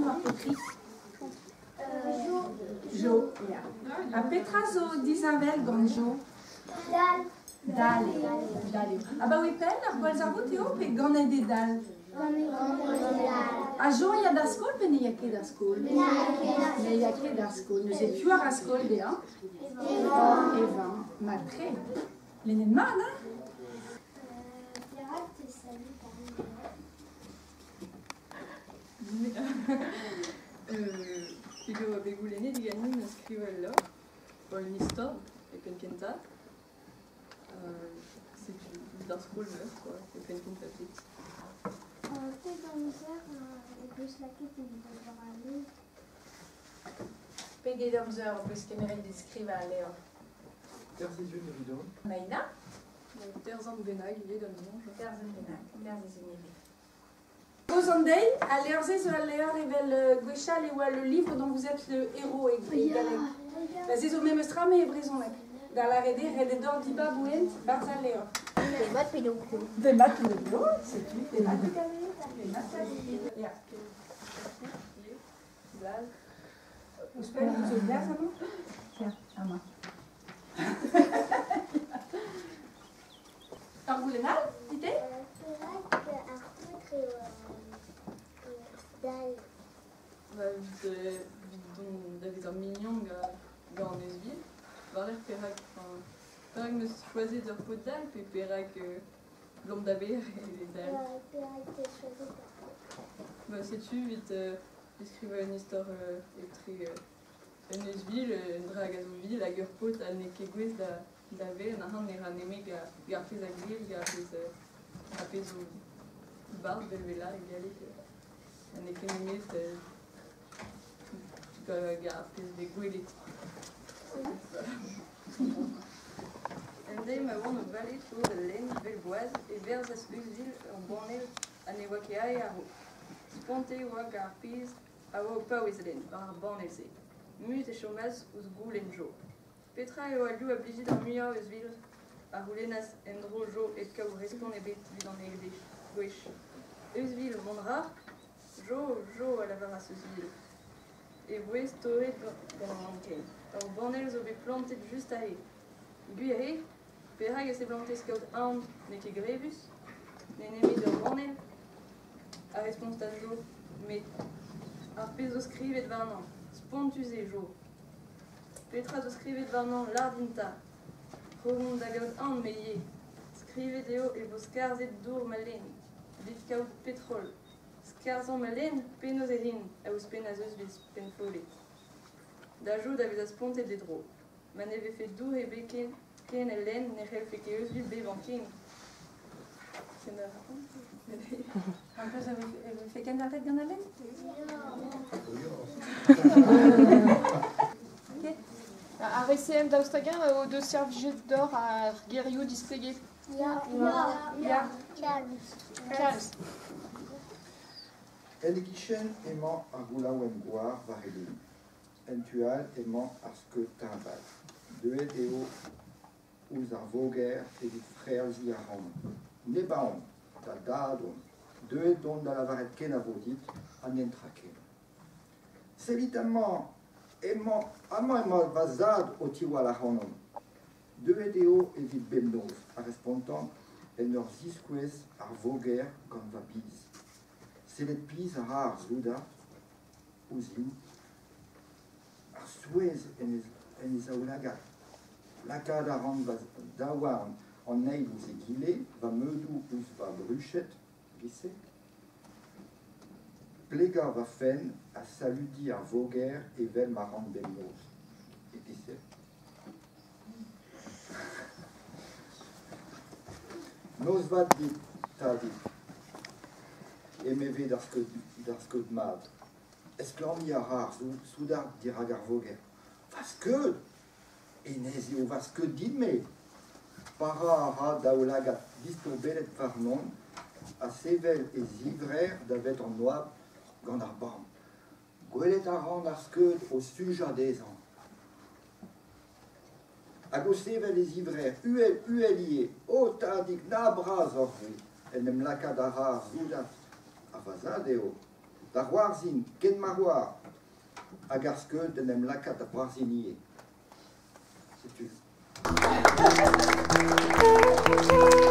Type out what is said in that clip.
a Petri? Jo. Ja. A Petra zo dizavel gant Jo? Dal. Ba oui pen ar gwell ar vot eo pe ganet e dal? A Jo ya da skol pe ne ya ket da skol? Ne ya ket da skol. Neus e puar a skol behan? Evan. Ma tre. Lenet mat, ha? Pilo a begoulennet diganin skrivel là, pour une histoire, et pen kenta. C'est d'un scroll meuf, quoi, et pen kenta pit. Peut-être dans l'hiver, et plus la quête et d'avoir un lit. Pegget amzer peus kemerit de skriva a leo. Terzizun evidon. Maïna? Terzan benag, il est dans le mange. Terzan benag, terzan benag. Gozandei, a leurze zo a leur evel gwechal e oa le livre dont vous êtes le héros e galek. Ba ze zo memestra me e brezonek. Gar la rede d'or diba bouent, barz a leur. Des maths pédophiles. Des maths pédophiles, c'est tu. Des maths de galek, des maths galek. Ja. Blal. Ouspen, vous êtes blaz, amant? Tiens, amant. Ar goulenal, dite? David un mignon gant an eus vil, war l'er perak meus choisit ur pot dal, pe perak blom da ber e dal. Setu vit skriva un istor etri en eus vil, un drag a zo vil, hag ur pot a ne ket gwez da ber, na c'hant ne ra neme gar pez a glir, gar pez o bar belvela e galek. A ne ket nemet gar pez de gwelet. En deim a oan o valet o de len velboaz e verz as eusvil an banel a ne oa ket ae a ro. Spante oa gar pez a oa o paouez len, war ar banel se. Mut e chomaz ouz goulen Jo. Petra eo a liou a blijit ar muiañ eusvil a roulennas en dro Jo et kaout respon e bet vid an egde gwech. Eusvil mont rar, Jo a lavar as eusvil. E voez toret gant an ken. Ar banel zo bet plantet just a he. Gwir perak e se plantet skaout aon ne ket grevus, ne nemet ur banel, a respons da Jo, met ar pez zo skrivet warnan, spontus e Jo. Petra zo skrivet warnan lardinta, rovon da gaout aon me ye, skrivet eo e vo skarzet dour ma len, vit kaout petrol, skarzan ma len penoz e hin, a ouz pen a zeus vit pen folet. Da Jo da vez a spontet de dro. Ma ne ve fet dour e beken ken el len ne c'hell fe ket eus vil bevan ken. Ken da An peus e fe ken da ret gant a len? Ar ECM daoustagin o deus servijet d'or ar gerioù displeget. Ya. Kalz. En e kichen emañ ar goulaou em gwar war e lun. En tual emañ ar skeut timbal. Deuet eo ouz ar voger evit frealzi ar ran. Ne baon, da dadon. Deuet don da lavaret ken a vodit an entra ken. Selit amañ emañ vazad o tiwal ar ranon. Deuet eo evit bemnoz a respontan en ur ziskouez ar voger gant va biz. Selet piz a ra ar zouda, ouzioù, ar souez en ez aoulagat. Lakad a ran daouarn an eil ouz e gile, va meudou ouz va bruchet, gise. Plegar va fen a saludi ar voger evel ma ran bemnoz. E gise. Noz vat dit ta dit. Emeve d'ar skeud mat. Esklami a rar, soudard dirag ar voger. Va skeud! E nez eo va skeud dit me. Para a ra daoulagat dispo belet varnon, a sevel e zivrer davet an oab gant ar bam. Gwelet a ran ar skeud o suja dezan. Hag o sevel e zivrer uelie, o tadik na braz or ve, en em lakad a rar zoudat. A vazad eo, Da c'hoarzhin, ken ma c'hoar, hag ar skeut en em lakat a c'hoarzhin ie. Setu.